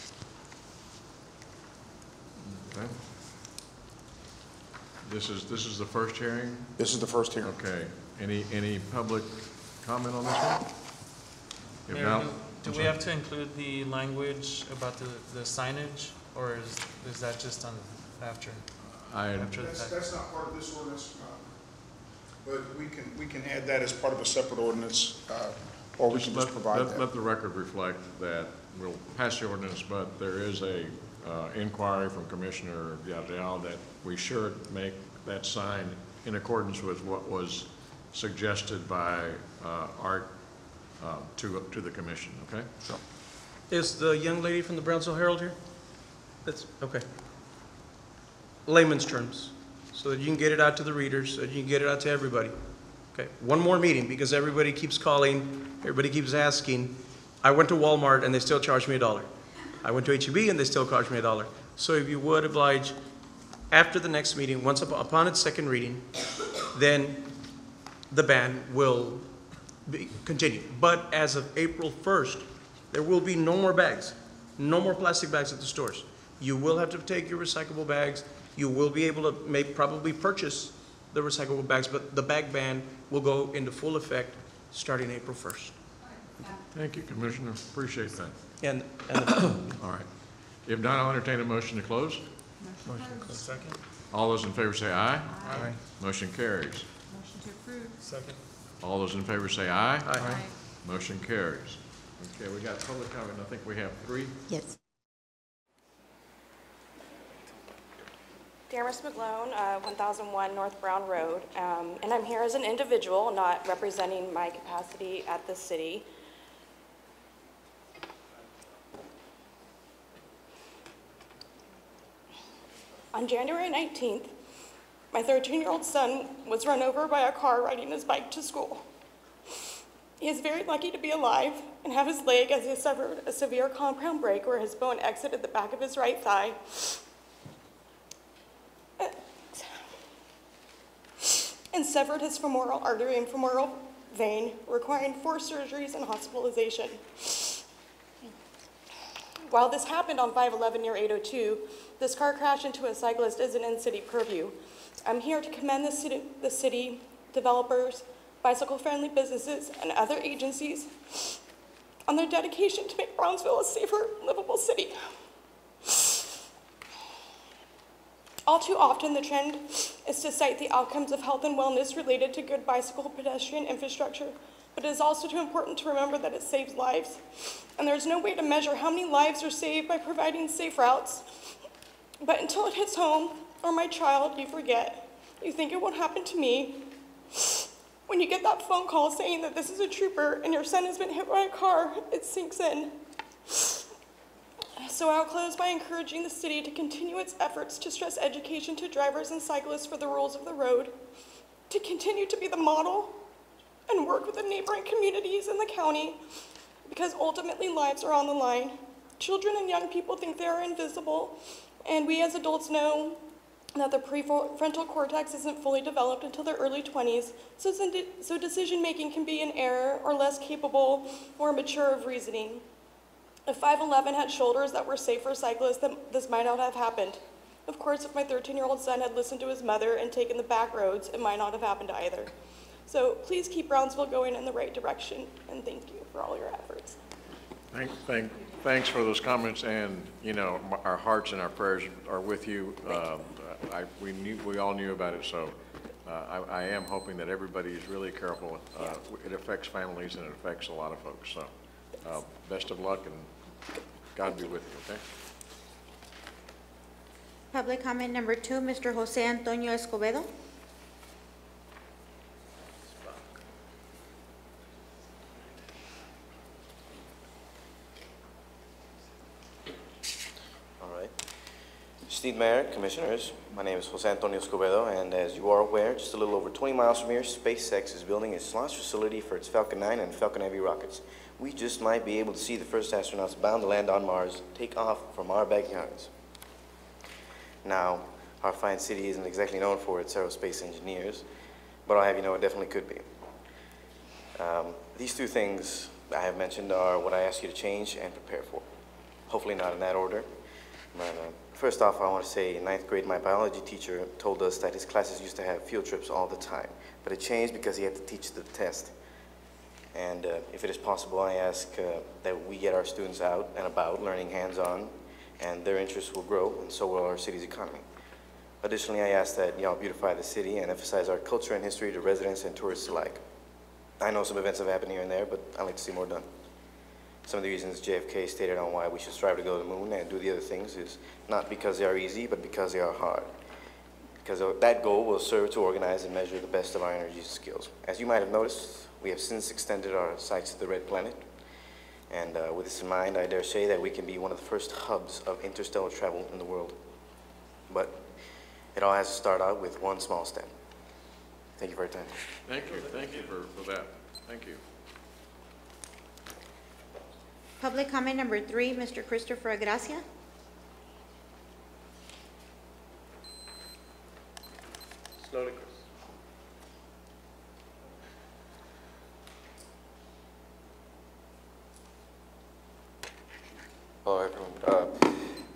Okay. This is, this is the first hearing? This is the first hearing. Okay. Any, any public comment on this one? If Mayor, not, do- I'm do we sorry. have to include the language about the, the signage, or is, is that just on after? I, after the That's, fact? that's not part of this ordinance, uh, but we can, we can add that as part of a separate ordinance, uh, or we can just let, provide let, that. let the record reflect that we'll pass the ordinance, but there is a uh, inquiry from Commissioner Villarreal that we should make that sign in accordance with what was suggested by uh, Art uh, to, to the commission, okay? So, Is the young lady from the Brownsville Herald here? That's, okay. Layman's terms, so that you can get it out to the readers, so that you can get it out to everybody. Okay, one more meeting, because everybody keeps calling, everybody keeps asking. I went to Walmart and they still charged me a dollar. I went to H E B and they still charged me a dollar. So if you would oblige, after the next meeting, once up- upon its second reading, then the ban will be, continue. But as of April first, there will be no more bags, no more plastic bags at the stores. You will have to take your recyclable bags. You will be able to may probably purchase the recyclable bags, but the bag ban will go into full effect starting April first. thank you, Commissioner. Appreciate that. And, and All right. If not, I'll entertain a motion to close. Motion to close. Second? All those in favor say aye. Aye. Motion carries. Motion to approve? Second. All those in favor say aye. Aye. Motion carries. Okay, we got public comment. I think we have three. Yes. Damaris McGlone, uh, one thousand one North Brown Road, um, and I'm here as an individual, not representing my capacity at the city. On January nineteenth, my thirteen-year-old son was run over by a car riding his bike to school. He is very lucky to be alive and have his leg as he suffered a severe compound break where his bone exited the back of his right thigh and severed his femoral artery and femoral vein, requiring four surgeries and hospitalization. While this happened on five eleven near eight oh two, this car crash into a cyclist is an in-city purview. I'm here to commend the city, the city developers, bicycle-friendly businesses, and other agencies on their dedication to make Brownsville a safer, livable city. All too often, the trend is to cite the outcomes of health and wellness related to good bicycle pedestrian infrastructure, but it is also too important to remember that it saves lives. And there's no way to measure how many lives are saved by providing safe routes. But until it hits home, or my child, you forget. You think it won't happen to me. When you get that phone call saying that this is a trooper and your son has been hit by a car, it sinks in. So I'll close by encouraging the city to continue its efforts to stress education to drivers and cyclists for the rules of the road, to continue to be the model and work with the neighboring communities in the county, because ultimately lives are on the line. Children and young people think they are invisible, and we as adults know that the prefrontal cortex isn't fully developed until their early twenties, so, so decision-making can be in error or less capable or mature of reasoning. If five eleven had shoulders that were safe for cyclists, then this might not have happened. Of course, if my thirteen-year-old son had listened to his mother and taken the back roads, it might not have happened either. So please keep Brownsville going in the right direction, and thank you for all your efforts. Thank, thank, thanks for those comments, and, you know, m- our hearts and our prayers are with you. Uh, I, we knew, we all knew about it, so uh, I, I am hoping that everybody is really careful. Uh, It affects families and it affects a lot of folks, so uh, best of luck, and God be with you, okay? Public comment number two, Mister Jose Antonio Escobedo. All right. Esteemed Mayor, Commissioners, my name is Jose Antonio Escobedo, and as you are aware, just a little over twenty miles from here, SpaceX is building a launch facility for its Falcon nine and Falcon Heavy rockets. We just might be able to see the first astronauts bound to land on Mars take off from our backyards. Now, our fine city isn't exactly known for its aerospace engineers, but I'll have you know it definitely could be. Um, these two things I have mentioned are what I ask you to change and prepare for. Hopefully not in that order. But, uh, first off, I want to say in ninth grade, my biology teacher told us that his classes used to have field trips all the time, but it changed because he had to teach the test. And uh, if it is possible, I ask uh, that we get our students out and about, learning hands-on, and their interests will grow, and so will our city's economy. Additionally, I ask that y'all beautify the city and emphasize our culture and history to residents and tourists alike. I know some events have happened here and there, but I'd like to see more done. Some of the reasons J F K stated on why we should strive to go to the moon and do the other things is not because they are easy, but because they are hard. Because that goal will serve to organize and measure the best of our energies and skills. As you might have noticed, we have since extended our sights to the red planet. And uh, with this in mind, I dare say that we can be one of the first hubs of interstellar travel in the world. But it all has to start out with one small step. Thank you for your time. Thank you, thank you for, for that. Thank you. Public comment number three, Mister Christopher Agracia. Slowly, Chris. Hello, everyone. Uh,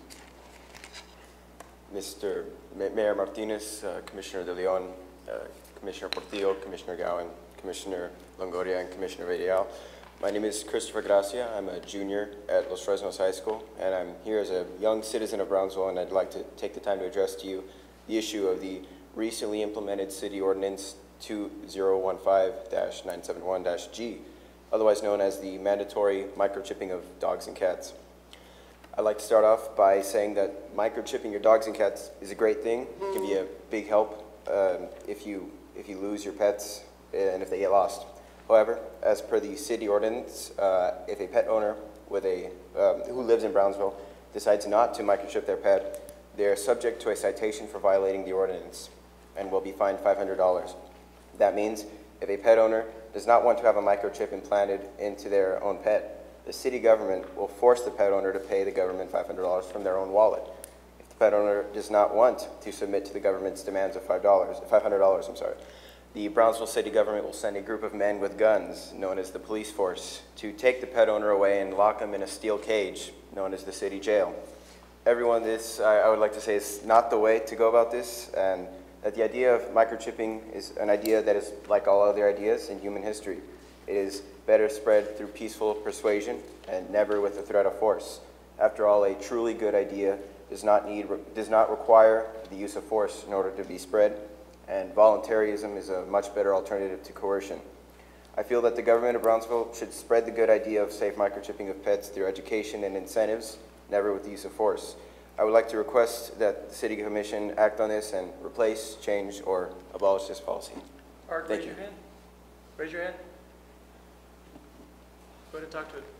Mister Ma- Mayor Martinez, uh, Commissioner De Leon, uh, Commissioner Portillo, Commissioner Gowan, Commissioner Longoria, and Commissioner Villarreal. My name is Christopher Gracia. I'm a junior at Los Fresnos High School, and I'm here as a young citizen of Brownsville, and I'd like to take the time to address to you the issue of the recently implemented City Ordinance two thousand fifteen dash nine seventy-one dash G, otherwise known as the mandatory microchipping of dogs and cats. I'd like to start off by saying that microchipping your dogs and cats is a great thing. It can be a big help um, if you if you lose your pets and if they get lost. However, as per the city ordinance, uh, if a pet owner with a um, who lives in Brownsville decides not to microchip their pet, they are subject to a citation for violating the ordinance and will be fined five hundred dollars. That means if a pet owner does not want to have a microchip implanted into their own pet, the city government will force the pet owner to pay the government five hundred dollars from their own wallet. If the pet owner does not want to submit to the government's demands of five dollars, five hundred dollars, I'm sorry, the Brownsville city government will send a group of men with guns, known as the police force, to take the pet owner away and lock him in a steel cage, known as the city jail. Everyone, this, I, I would like to say, is not the way to go about this, and that the idea of microchipping is an idea that is like all other ideas in human history. It is better spread through peaceful persuasion and never with the threat of force. After all, a truly good idea does not need, does not require the use of force in order to be spread, and voluntarism is a much better alternative to coercion. I feel that the government of Brownsville should spread the good idea of safe microchipping of pets through education and incentives, never with the use of force. I would like to request that the City Commission act on this and replace, change, or abolish this policy. Art, Thank raise you. your hand. Raise your hand. Go ahead and talk to it.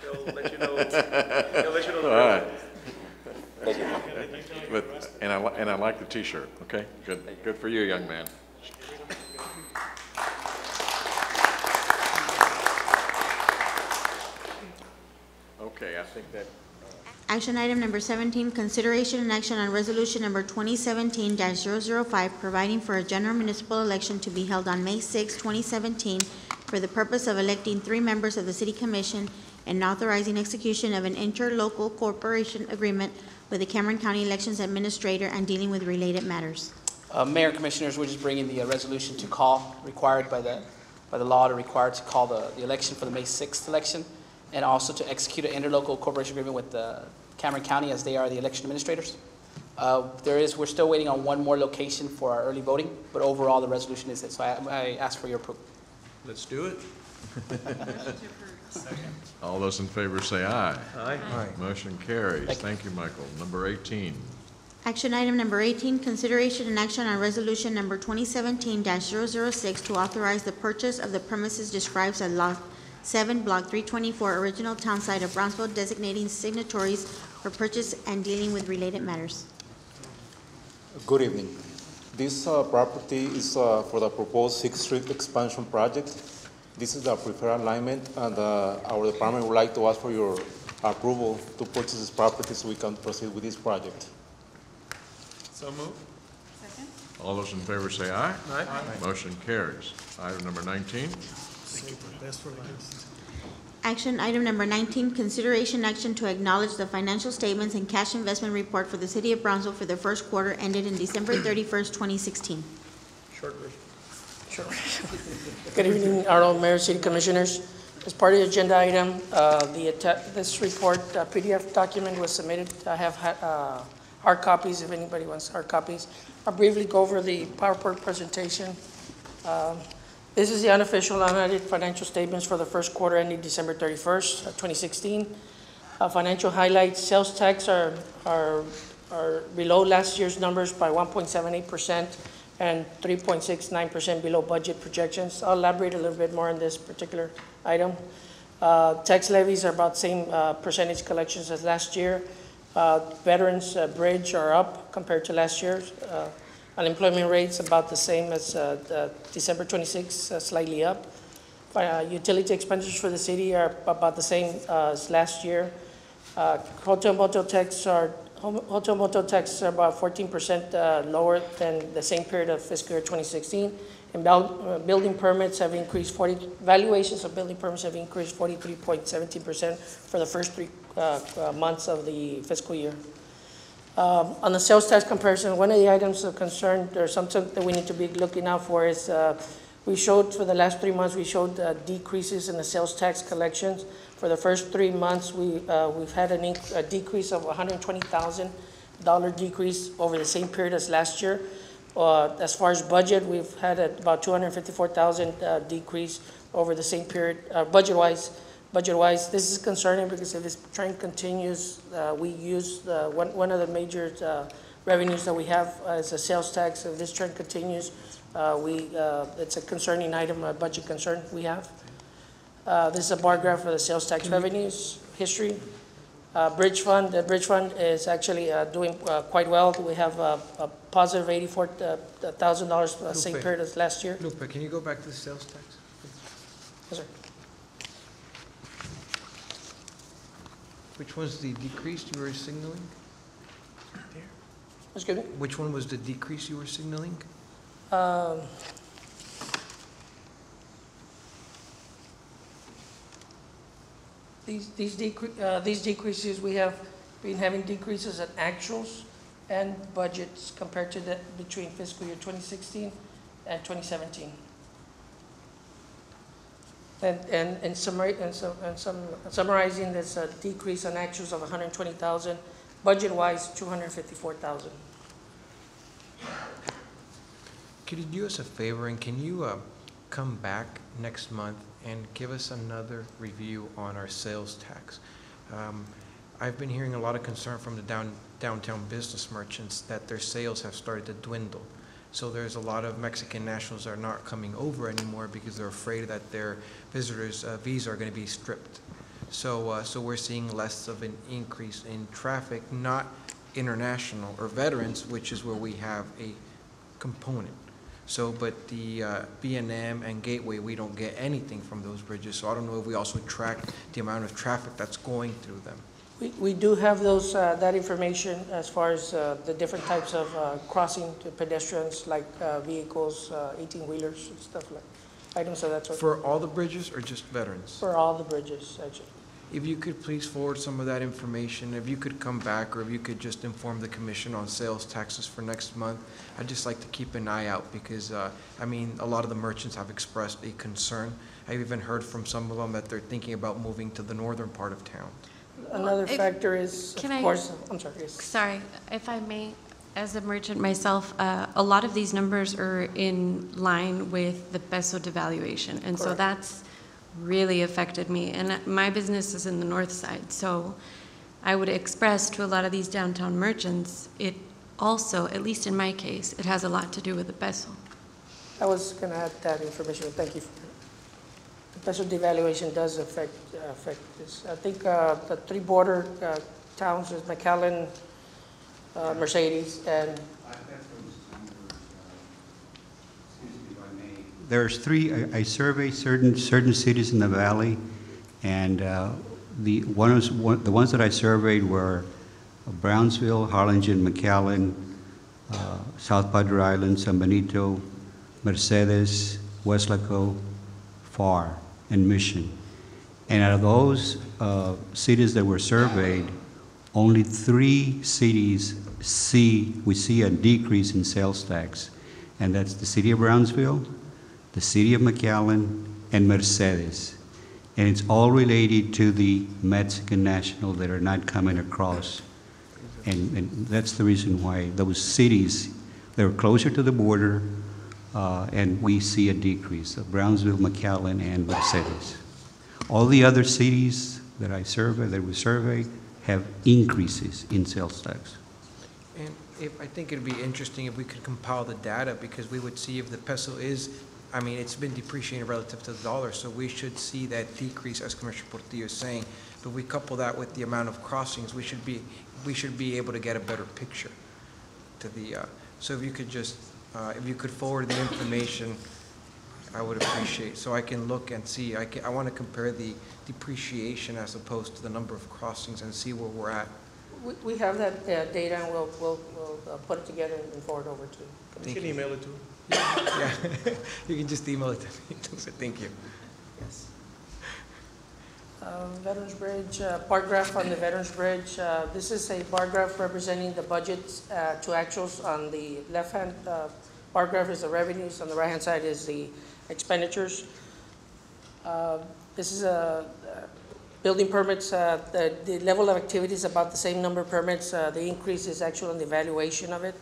He'll let you know, he'll let you know the All right. Thank you. But, and I, li- and I like the T-shirt, okay? Good, good for you, young man. Okay, I think that, Action item number seventeen, consideration and action on resolution number twenty seventeen dash zero zero five, providing for a general municipal election to be held on May sixth, twenty seventeen, for the purpose of electing three members of the city commission and authorizing execution of an interlocal corporation agreement with the Cameron County Elections Administrator and dealing with related matters. Uh, Mayor, Commissioners, we're just bringing the uh, resolution to call, required by the, by the law, to required to call the, the election for the May sixth election, and also to execute an interlocal corporation agreement with the Cameron County, as they are the election administrators. Uh, there is, we're still waiting on one more location for our early voting, but overall, the resolution is it. So I, I ask for your approval. let's do it. all those in favor say aye. Aye. Aye. Motion carries. Thank you. Thank you, Michael. Number eighteen. Action item number eighteen, consideration and action on resolution number twenty seventeen dash zero zero six to authorize the purchase of the premises described as Lot seven, Block three twenty-four, original town site of Brownsville, designating signatories for purchase and dealing with related matters. Good evening. This uh, property is uh, for the proposed Sixth Street expansion project. This is the preferred alignment, and uh, our department would like to ask for your approval to purchase this property so we can proceed with this project. So move. All those in favor say aye. Aye. Motion carries. Item number nineteen. Action item number nineteen, consideration action to acknowledge the financial statements and cash investment report for the city of Brownsville for the first quarter ended in December thirty-first, twenty sixteen. Short version. Sure. Good evening, Honorable Mayor, City Commissioners. As part of the agenda item, uh, the atta- this report uh, P D F document was submitted. I have ha- uh, hard copies if anybody wants hard copies. I'll briefly go over the PowerPoint presentation. Um, This is the unofficial unaudited financial statements for the first quarter ending December thirty-first, twenty sixteen. Uh, Financial highlights: sales tax are, are, are below last year's numbers by one point seven eight percent and three point six nine percent below budget projections. I'll elaborate a little bit more on this particular item. Uh, Tax levies are about same uh, percentage collections as last year. Uh, Veterans uh, Bridge are up compared to last year. Uh, Unemployment rates about the same as uh, the December twenty-sixth, uh, slightly up. Uh, utility expenditures for the city are about the same uh, as last year. Uh, hotel motel tax are hotel motel taxes are about fourteen percent uh, lower than the same period of fiscal year twenty sixteen. And uh, building permits have increased forty. Valuations of building permits have increased forty-three point one seven percent for the first three uh, uh, months of the fiscal year. Um, on the sales tax comparison, one of the items of concern, or something that we need to be looking out for, is uh, we showed for the last three months, we showed uh, decreases in the sales tax collections. For the first three months, we, uh, we've had an inc- a decrease of one hundred twenty thousand dollars decrease over the same period as last year. Uh, as far as budget, we've had a, about two hundred fifty-four thousand dollars uh, decrease over the same period, uh, budget-wise. Budget-wise, this is concerning because if this trend continues, uh, we use the, one, one of the major uh, revenues that we have uh, is a sales tax. If this trend continues, uh, we, uh, it's a concerning item, a budget concern we have. Uh, this is a bar graph for the sales tax revenues history. Uh, bridge fund, the bridge fund is actually uh, doing uh, quite well. We have uh, a positive eighty-four thousand dollars uh, same period as last year. Lupe, can you go back to the sales tax? Yes, sir. Which was the decrease you were signaling? Excuse me? Which one was the decrease you were signaling? Um, These, these decre- uh, these decreases, we have been having decreases in actuals and budgets compared to the, between fiscal year twenty sixteen and twenty seventeen. And, and, and summary, and so, and some, summarizing this uh, decrease on actuals of one hundred twenty thousand, budget-wise, two hundred fifty-four thousand. Could you do us a favor, and can you uh, come back next month and give us another review on our sales tax? Um, I've been hearing a lot of concern from the down, downtown business merchants that their sales have started to dwindle. So there's a lot of Mexican nationals that are not coming over anymore because they're afraid that their visitors' uh, visa are going to be stripped. So, uh, so we're seeing less of an increase in traffic, not international or veterans, which is where we have a component. So, but the uh, B and M and Gateway, we don't get anything from those bridges. So I don't know if we also track the amount of traffic that's going through them. We, we do have those, uh, that information as far as uh, the different types of uh, crossing to pedestrians, like uh, vehicles, uh, eighteen-wheelers and stuff like, items of that sort. For all the bridges or just veterans? For all the bridges, actually. If you could please forward some of that information, if you could come back, or if you could just inform the commission on sales taxes for next month, I'd just like to keep an eye out because, uh, I mean, a lot of the merchants have expressed a concern. I've even heard from some of them that they're thinking about moving to the northern part of town. Another If- factor is, Can of I- course, I'm sorry, yes. Sorry, if I may, as a merchant myself, uh, a lot of these numbers are in line with the peso devaluation, and so Correct. that's really affected me. And my business is in the north side, so I would express to a lot of these downtown merchants, it also, at least in my case, it has a lot to do with the peso. I was going to add that information, thank you. for The peso devaluation does affect, uh, affect this. I think uh, the three border uh, towns is McAllen, uh, Mercedes, and There's three, I I surveyed certain, certain cities in the valley, and uh, the, one is, one- the ones that I surveyed were Brownsville, Harlingen, McAllen, uh, South Padre Island, San Benito, Mercedes, Weslaco, Pharr, and Mission. And out of those uh, cities that were surveyed, only three cities see, we see a decrease in sales tax, and that's the city of Brownsville, the city of McAllen, and Mercedes. And it's all related to the Mexican national that are not coming across. And, and that's the reason why those cities, they're closer to the border, uh, and we see a decrease of Brownsville, McAllen, and Mercedes. All the other cities that I survey, that we survey, have increases in sales tax. And if, I think it'd be interesting if we could compile the data, because we would see if the peso is, I mean, it's been depreciating relative to the dollar, so we should see that decrease, as Commissioner Portillo is saying. But we couple that with the amount of crossings, we should be, we should be able to get a better picture to the, uh, so if you could just, uh, if you could forward the information, I would appreciate, so I can look and see. I can, I want to compare the depreciation as opposed to the number of crossings and see where we're at. we, we have that uh, data, and we'll, we'll, we'll uh, put it together and forward over to. You can email it to him. Yeah, you can just email it to me. Thank you. Yes. Uh, Veterans Bridge, uh, bar graph on the Veterans Bridge. Uh, This is a bar graph representing the budgets uh, to actuals. On the left-hand uh, bar graph is the revenues, on the right-hand side is the expenditures. Uh, This is a uh, building permits, uh, the, the level of activity is about the same number of permits. Uh, The increase is actually on the valuation of it.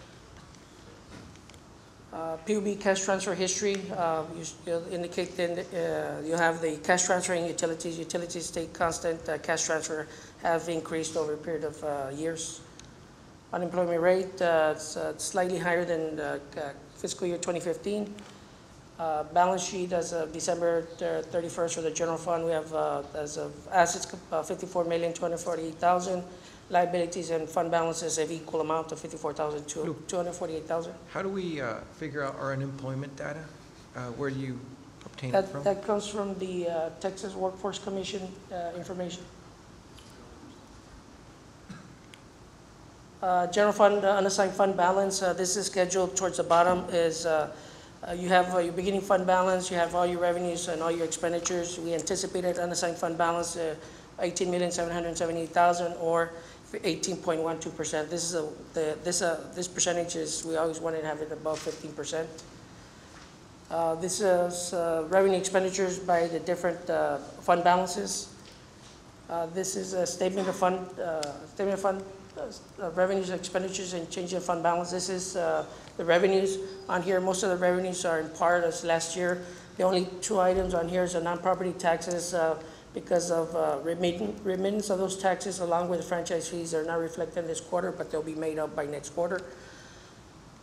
Uh, P U B cash transfer history, uh, you s- you'll indicate then, uh, you have the cash transfer and utilities. Utilities stay constant, uh, cash transfer have increased over a period of uh, years. Unemployment rate, uh, it's uh, slightly higher than uh, uh, fiscal year twenty fifteen. Uh, Balance sheet as of December thirty-first for the general fund, we have uh, as of assets uh, fifty-four million two hundred forty-eight thousand. Liabilities and fund balances have equal amount of fifty-four thousand two hundred forty-eight thousand. How do we uh, figure out our unemployment data? Uh, Where do you obtain it That, from? that comes from the uh, Texas Workforce Commission uh, information. Uh, General fund, uh, unassigned fund balance, uh, this is scheduled towards the bottom, is uh, uh, you have uh, your beginning fund balance, you have all your revenues and all your expenditures. We anticipated unassigned fund balance uh, eighteen million seven hundred seventy-eight thousand, or eighteen point one two percent. This is a, the, this, uh, this percentage is, we always wanted to have it above fifteen percent. Uh, This is uh, revenue expenditures by the different uh, fund balances. Uh, This is a statement of fund, uh, statement of fund uh, revenues, expenditures, and change in fund balance. This is uh, the revenues on here. Most of the revenues are in part as last year. The only two items on here is the non-property taxes, uh, because of uh, remittance remittance of those taxes along with the franchise fees are not reflected this quarter, but they'll be made up by next quarter.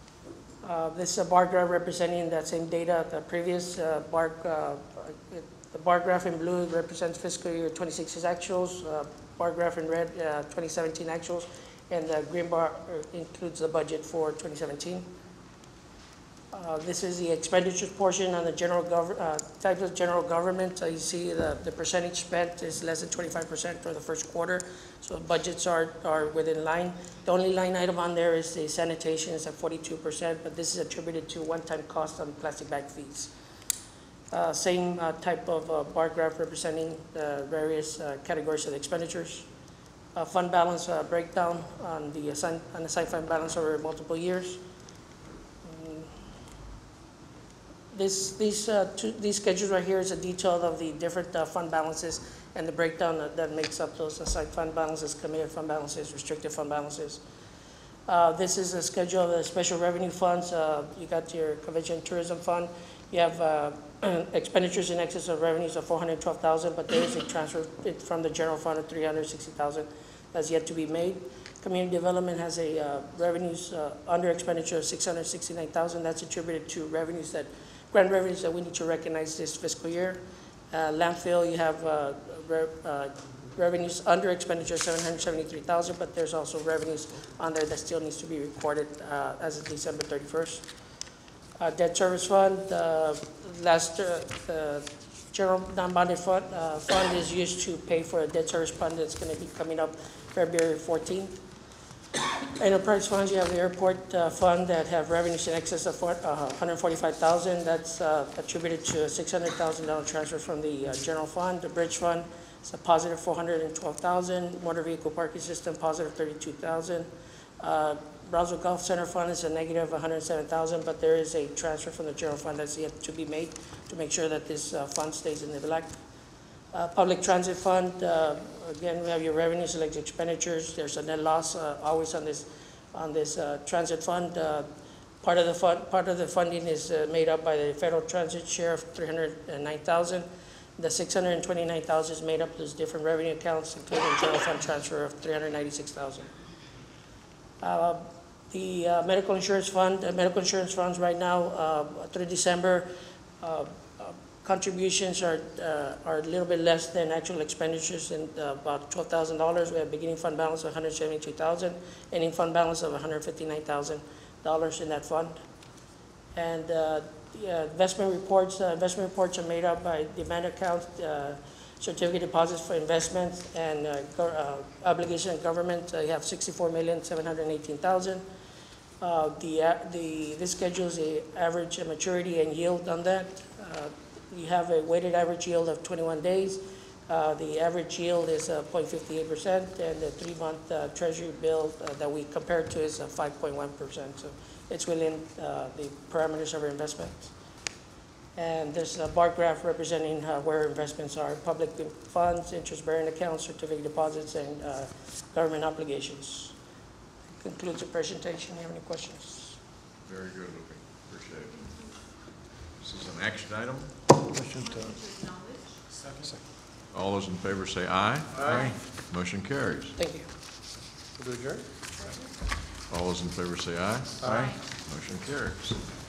Uh, This is a bar graph representing that same data, the previous uh, bar, uh, The bar graph in blue represents fiscal year twenty-six's actuals, uh, bar graph in red, uh, twenty seventeen actuals, and the green bar uh, includes the budget for twenty seventeen. Uh, This is the expenditures portion on the general gov, uh, type of general government. Uh, You see the, the percentage spent is less than twenty-five percent for the first quarter, so budgets are, are within line. The only line item on there is the sanitation is at forty-two percent, but this is attributed to one-time cost on plastic bag fees. Uh, Same uh, type of uh, bar graph representing the various uh, categories of the expenditures. Uh, Fund balance uh, breakdown on the assigned, unassigned fund balance over multiple years. This, these, uh, two, these schedules right here is a detail of the different uh, fund balances and the breakdown that, that makes up those assigned fund balances, committed fund balances, restricted fund balances. Uh, this is a schedule of the special revenue funds. Uh, you got your convention and tourism fund. You have uh, expenditures in excess of revenues of four hundred twelve thousand, but there is a transfer from the general fund of three hundred sixty thousand that's yet to be made. Community development has a uh, revenues uh, under expenditure of six hundred sixty-nine thousand. That's attributed to revenues that grant revenues that we need to recognize this fiscal year. Uh, landfill, you have uh, re uh, revenues under expenditure seven hundred seventy-three thousand, but there's also revenues on there that still needs to be recorded uh, as of December thirty-first. Uh, debt service fund, uh, last uh, the general non-bonded fund uh, fund is used to pay for a debt service fund that's going to be coming up February fourteenth. Enterprise funds, you have the airport uh, fund that have revenues in excess of uh, one hundred forty-five thousand. That's uh, attributed to a six hundred thousand dollar transfer from the uh, general fund. The bridge fund is a positive four hundred twelve thousand. Motor vehicle parking system, positive thirty-two thousand. Uh, Brownsville Golf Center fund is a negative one hundred seven thousand, but there is a transfer from the general fund that's yet to be made to make sure that this uh, fund stays in the black. Uh, Public transit fund, uh, again, we have your revenues, like expenditures. There's a net loss uh, always on this on this uh, transit fund. Uh, part of the fund, part of the funding is uh, made up by the federal transit share of three hundred nine thousand. The six hundred twenty-nine thousand is made up of those different revenue accounts, including general fund transfer of three hundred ninety-six thousand. Uh, the uh, medical insurance fund, uh, medical insurance funds right now uh, through December. Uh, Contributions are uh, are a little bit less than actual expenditures, and uh, about twelve thousand dollars. We have beginning fund balance of one hundred seventy-two thousand, ending fund balance of one hundred fifty-nine thousand dollars in that fund. And uh, the, uh, investment reports, uh, investment reports are made up by demand accounts, uh, certificate deposits for investments, and uh, uh, obligation of government. Uh, you have sixty-four million seven hundred eighteen thousand. Uh, the uh, the this schedules the average maturity and yield on that. Uh, You have a weighted average yield of twenty-one days. Uh, the average yield is uh, zero point five eight percent, and the three-month uh, treasury bill uh, that we compare to is uh, five point one percent. So it's within uh, the parameters of our investments. And there's a bar graph representing uh, where investments are: public funds, interest-bearing accounts, certificate deposits, and uh, government obligations. Concludes the presentation. Do you have any questions? Very good, Lupe. Appreciate it. This is an action item. Motion to Second. All those in favor say aye. Aye. Motion carries. Thank you. adjourn. All those in favor say aye. Aye. Motion carries.